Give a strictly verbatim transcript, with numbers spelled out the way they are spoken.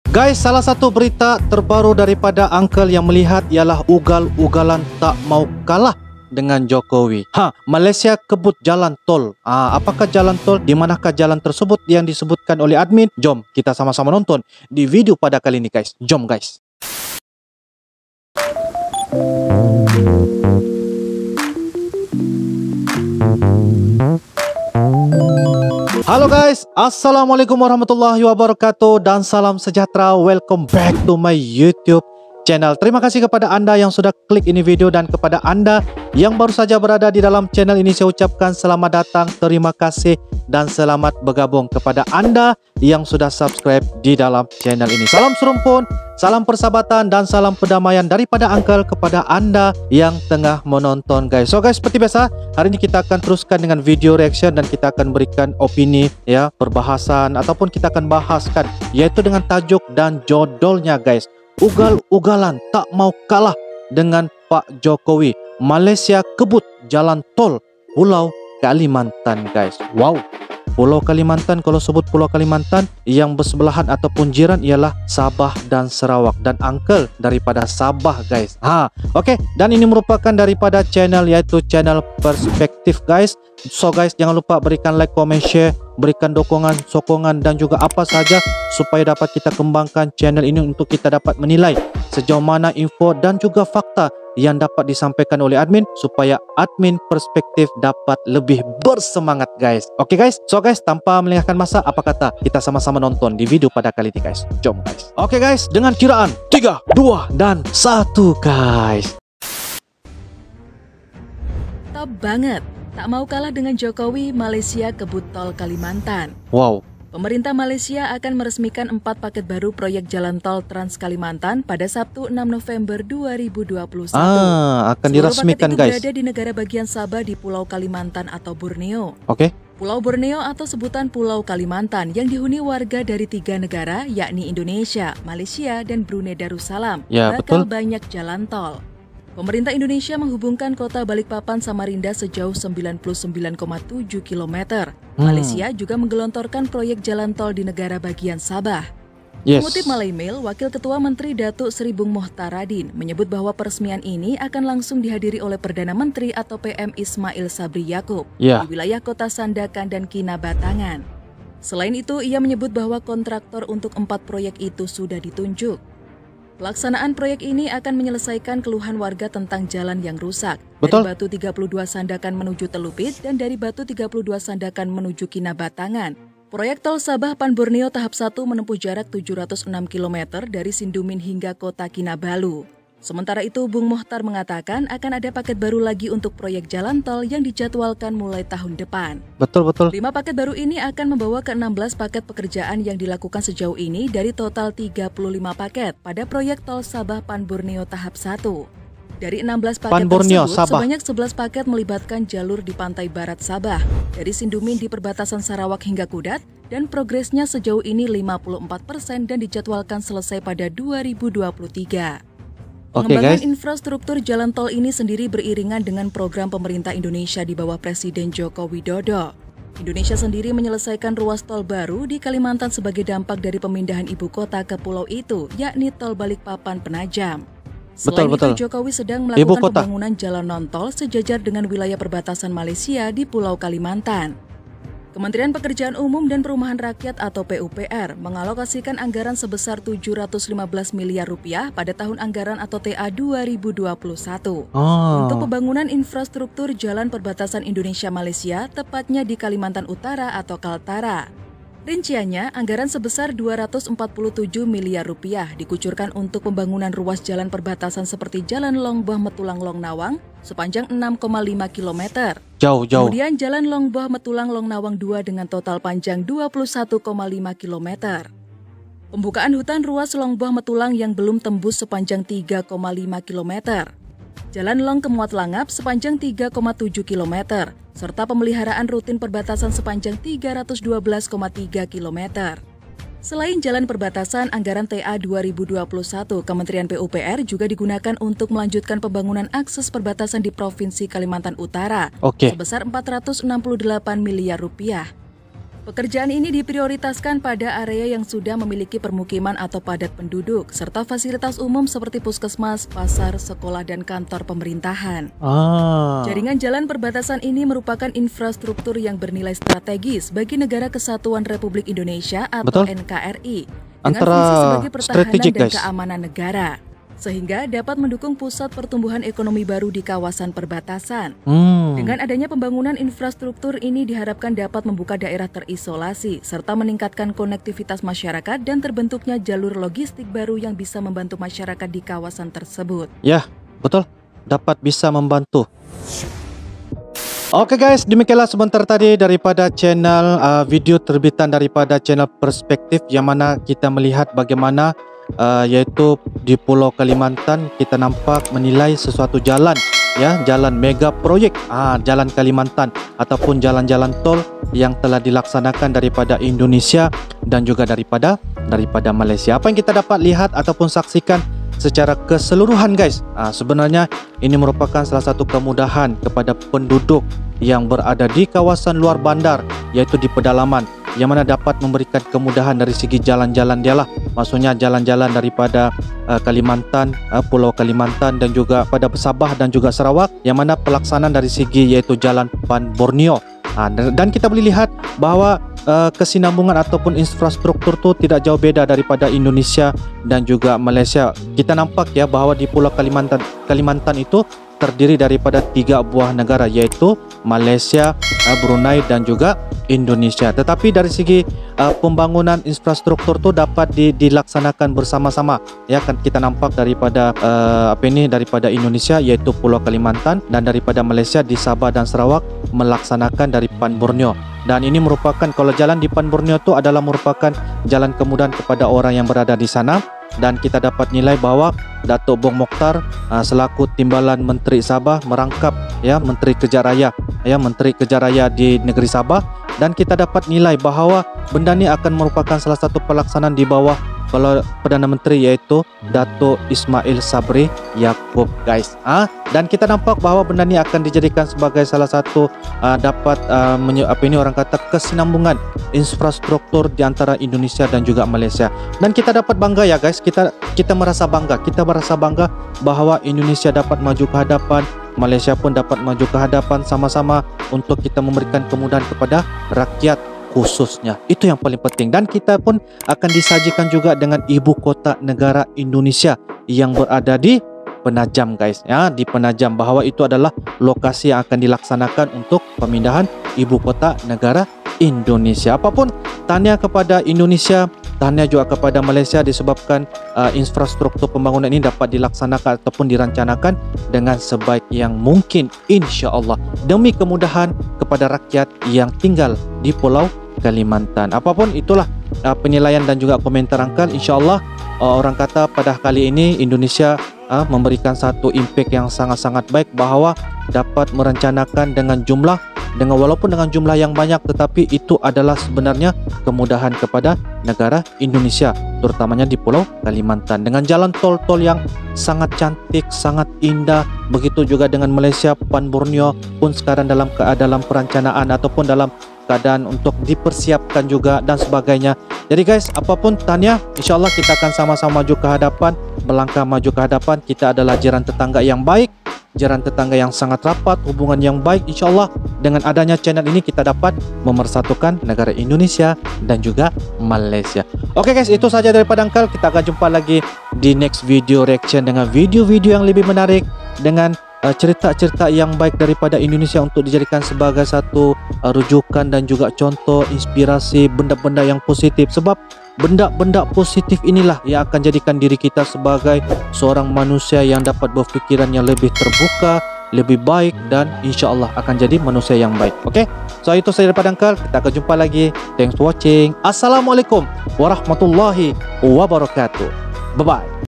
Guys, salah satu berita terbaru daripada Uncle yang melihat ialah ugal-ugalan tak mau kalah dengan Jokowi. Ha, Malaysia kebut jalan tol. Ah, apakah jalan tol? Di manakah jalan tersebut yang disebutkan oleh admin? Jom kita sama-sama nonton di video pada kali ini, guys. Jom, guys. Halo guys, Assalamualaikum warahmatullahi wabarakatuh dan salam sejahtera. Welcome back to my YouTube channel. Terima kasih kepada anda yang sudah klik ini video dan kepada anda yang baru saja berada di dalam channel ini saya ucapkan selamat datang, terima kasih dan selamat bergabung kepada anda yang sudah subscribe di dalam channel ini. Salam serumpun, salam persahabatan dan salam perdamaian daripada Uncle kepada anda yang tengah menonton, guys. So guys, seperti biasa, hari ini kita akan teruskan dengan video reaction dan kita akan berikan opini ya, perbahasan ataupun kita akan bahaskan yaitu dengan tajuk dan judulnya, guys. Ugal-ugalan tak mau kalah dengan Pak Jokowi. Malaysia kebut jalan tol Pulau Kalimantan, guys. Wow. Pulau Kalimantan, kalau sebut Pulau Kalimantan, yang bersebelahan ataupun jiran ialah Sabah dan Sarawak. Dan Uncle daripada Sabah, guys. Ha, oke. Okay. Dan ini merupakan daripada channel yaitu channel Perspektif, guys. So guys, jangan lupa berikan like, comment, share, berikan dukungan, sokongan dan juga apa saja supaya dapat kita kembangkan channel ini untuk kita dapat menilai sejauh mana info dan juga fakta yang dapat disampaikan oleh admin supaya admin Perspektif dapat lebih bersemangat, guys. Oke, okay, guys. So guys, tanpa melengahkan masa, apa kata kita sama-sama nonton di video pada kali ini, guys. Jom, guys. Oke, okay, guys, dengan kiraan tiga, dua dan satu, guys. Top banget. Tak mau kalah dengan Jokowi, Malaysia kebut tol Kalimantan. Wow. Pemerintah Malaysia akan meresmikan empat paket baru proyek jalan tol Trans Kalimantan pada Sabtu enam November dua ribu dua puluh satu. Ah, akan diresmikan, guys. Guys. Berada di negara bagian Sabah di Pulau Kalimantan atau Borneo. Oke. Okay. Pulau Borneo atau sebutan Pulau Kalimantan yang dihuni warga dari tiga negara yakni Indonesia, Malaysia, dan Brunei Darussalam. Ya, bakal betul. banyak jalan tol. Pemerintah Indonesia menghubungkan kota Balikpapan Samarinda sejauh sembilan puluh sembilan koma tujuh kilometer. Hmm. Malaysia juga menggelontorkan proyek jalan tol di negara bagian Sabah. Yes. Mengutip Malay Mail, Wakil Ketua Menteri Datuk Seri Bung Mohtaradin menyebut bahwa peresmian ini akan langsung dihadiri oleh Perdana Menteri atau P M Ismail Sabri Yaakob yeah. di wilayah Kota Sandakan dan Kinabatangan. Selain itu, ia menyebut bahwa kontraktor untuk empat proyek itu sudah ditunjuk. Pelaksanaan proyek ini akan menyelesaikan keluhan warga tentang jalan yang rusak. Betul. Dari Batu tiga puluh dua Sandakan menuju Telupit dan dari Batu tiga puluh dua Sandakan menuju Kinabatangan. Proyek tol Sabah Pan Borneo tahap satu menempuh jarak tujuh ratus enam kilometer dari Sindumin hingga kota Kinabalu. Sementara itu, Bung Mohtar mengatakan akan ada paket baru lagi untuk proyek jalan tol yang dijadwalkan mulai tahun depan. Betul, betul. Lima paket baru ini akan membawa ke enam belas paket pekerjaan yang dilakukan sejauh ini dari total tiga puluh lima paket pada proyek tol Sabah Pan Borneo tahap satu. Dari enam belas paket Pan Borneo, tersebut, Sabah. sebanyak sebelas paket melibatkan jalur di pantai barat Sabah, dari Sindumin di perbatasan Sarawak hingga Kudat, dan progresnya sejauh ini lima puluh empat persen dan dijadwalkan selesai pada dua ribu dua puluh tiga. Pengembangan okay, infrastruktur jalan tol ini sendiri beriringan dengan program pemerintah Indonesia di bawah Presiden Joko Widodo. Indonesia sendiri menyelesaikan ruas tol baru di Kalimantan sebagai dampak dari pemindahan ibu kota ke pulau itu, yakni tol Balikpapan Penajam. Selain betul, itu, betul. Jokowi sedang melakukan pembangunan jalan non-tol sejajar dengan wilayah perbatasan Malaysia di Pulau Kalimantan. Kementerian Pekerjaan Umum dan Perumahan Rakyat atau P U P R mengalokasikan anggaran sebesar tujuh ratus lima belas miliar rupiah pada tahun anggaran atau T A dua ribu dua puluh satu oh. untuk pembangunan infrastruktur jalan perbatasan Indonesia-Malaysia, tepatnya di Kalimantan Utara atau Kaltara. Rinciannya, anggaran sebesar dua ratus empat puluh tujuh miliar rupiah dikucurkan untuk pembangunan ruas jalan perbatasan seperti Jalan Long Boh Metulang Long Nawang sepanjang enam koma lima kilometer. Jauh, jauh. Kemudian Jalan Long Boh Metulang Long Nawang dua dengan total panjang dua puluh satu koma lima kilometer. Pembukaan hutan ruas Long Boh Metulang yang belum tembus sepanjang tiga koma lima kilometer. Jalan Long Kemuat Langap sepanjang tiga koma tujuh kilometer, serta pemeliharaan rutin perbatasan sepanjang tiga ratus dua belas koma tiga kilometer. Selain jalan perbatasan, anggaran T A dua ribu dua puluh satu Kementerian P U P R juga digunakan untuk melanjutkan pembangunan akses perbatasan di Provinsi Kalimantan Utara okay. sebesar empat ratus enam puluh delapan miliar rupiah. Pekerjaan ini diprioritaskan pada area yang sudah memiliki permukiman atau padat penduduk, serta fasilitas umum seperti puskesmas, pasar, sekolah, dan kantor pemerintahan. Ah. Jaringan jalan perbatasan ini merupakan infrastruktur yang bernilai strategis bagi Negara Kesatuan Republik Indonesia atau Betul. N K R I, dengan Antara fungsi sebagai pertahanan strategik, dan guys. keamanan negara, sehingga dapat mendukung pusat pertumbuhan ekonomi baru di kawasan perbatasan. Hmm. Dengan adanya pembangunan infrastruktur ini diharapkan dapat membuka daerah terisolasi, serta meningkatkan konektivitas masyarakat dan terbentuknya jalur logistik baru yang bisa membantu masyarakat di kawasan tersebut. Ya, betul. Dapat bisa membantu. Oke guys, demikianlah sebentar tadi daripada channel uh, video terbitan daripada channel Perspektif, yang mana kita melihat bagaimana uh, yaitu di Pulau Kalimantan kita nampak menilai sesuatu jalan, ya, jalan mega proyek, ah, jalan Kalimantan ataupun jalan-jalan tol yang telah dilaksanakan daripada Indonesia dan juga daripada daripada Malaysia. Apa yang kita dapat lihat ataupun saksikan secara keseluruhan, guys, ah, sebenarnya ini merupakan salah satu kemudahan kepada penduduk yang berada di kawasan luar bandar, yaitu di pedalaman, yang mana dapat memberikan kemudahan dari segi jalan-jalan dia lah. Maksudnya jalan-jalan daripada uh, Kalimantan, uh, Pulau Kalimantan, dan juga pada Sabah dan juga Sarawak, yang mana pelaksanaan dari segi yaitu Jalan Pan Borneo. Ha, dan kita boleh lihat bahawa uh, kesinambungan ataupun infrastruktur tu tidak jauh beda daripada Indonesia dan juga Malaysia. Kita nampak ya bahawa di Pulau Kalimantan Kalimantan itu terdiri daripada tiga buah negara, yaitu Malaysia, uh, Brunei dan juga Indonesia. Tetapi dari segi uh, pembangunan infrastruktur tu dapat di, dilaksanakan bersama-sama. Ya kan, kita nampak daripada uh, apa ini daripada Indonesia yaitu Pulau Kalimantan, dan daripada Malaysia di Sabah dan Sarawak melaksanakan dari Pan Borneo. Dan ini merupakan, kalau jalan di Pan Borneo itu adalah merupakan jalan kemudahan kepada orang yang berada di sana. Dan kita dapat nilai bahawa Datuk Bong Mokhtar uh, selaku Timbalan Menteri Sabah merangkap ya Menteri Kerja Raya ya Menteri Kerja Raya di negeri Sabah, dan kita dapat nilai bahawa benda ni akan merupakan salah satu pelaksanaan di bawah kalau Perdana Menteri, yaitu Datuk Ismail Sabri Yaakob, guys. Ah, dan kita nampak bahawa benda ni akan dijadikan sebagai salah satu uh, dapat uh, menye, apa ini orang kata kesinambungan infrastruktur di antara Indonesia dan juga Malaysia. Dan kita dapat bangga ya, guys. Kita kita merasa bangga. Kita merasa bangga bahawa Indonesia dapat maju ke hadapan, Malaysia pun dapat maju ke hadapan, sama-sama untuk kita memberikan kemudahan kepada rakyat khususnya. Itu yang paling penting. Dan kita pun akan disajikan juga dengan ibu kota negara Indonesia yang berada di Penajam, guys, ya, di Penajam, bahawa itu adalah lokasi yang akan dilaksanakan untuk pemindahan ibu kota negara Indonesia. Apapun, tahniah kepada Indonesia, tahniah juga kepada Malaysia disebabkan uh, infrastruktur pembangunan ini dapat dilaksanakan ataupun dirancanakan dengan sebaik yang mungkin, insya-Allah, demi kemudahan kepada rakyat yang tinggal di Pulau Kalimantan. Apapun itulah uh, penilaian dan juga komentar Angkal, insya-Allah uh, orang kata pada kali ini Indonesia uh, memberikan satu impact yang sangat-sangat baik, bahawa dapat merencanakan dengan jumlah dengan walaupun dengan jumlah yang banyak, tetapi itu adalah sebenarnya kemudahan kepada negara Indonesia, terutamanya di Pulau Kalimantan, dengan jalan tol-tol yang sangat cantik, sangat indah. Begitu juga dengan Malaysia, Pan Borneo pun sekarang dalam dalam perencanaan ataupun dalam keadaan untuk dipersiapkan juga dan sebagainya. Jadi guys, apapun tahniah, insyaAllah kita akan sama-sama maju ke hadapan, melangkah maju ke hadapan. Kita adalah jiran tetangga yang baik, jiran tetangga yang sangat rapat, hubungan yang baik. InsyaAllah dengan adanya channel ini kita dapat memersatukan negara Indonesia dan juga Malaysia. Oke guys, itu saja daripada Angkal. Kita akan jumpa lagi di next video reaction dengan video-video yang lebih menarik, dengan cerita-cerita uh, yang baik daripada Indonesia untuk dijadikan sebagai satu uh, rujukan dan juga contoh inspirasi, benda-benda yang positif. Sebab benda-benda positif inilah yang akan jadikan diri kita sebagai seorang manusia yang dapat berfikiran yang lebih terbuka, lebih baik, dan insya-Allah akan jadi manusia yang baik. Oke, okay? So itu saja daripada Angkal. Kita akan jumpa lagi. Thanks for watching. Assalamualaikum warahmatullahi wabarakatuh. Bye bye.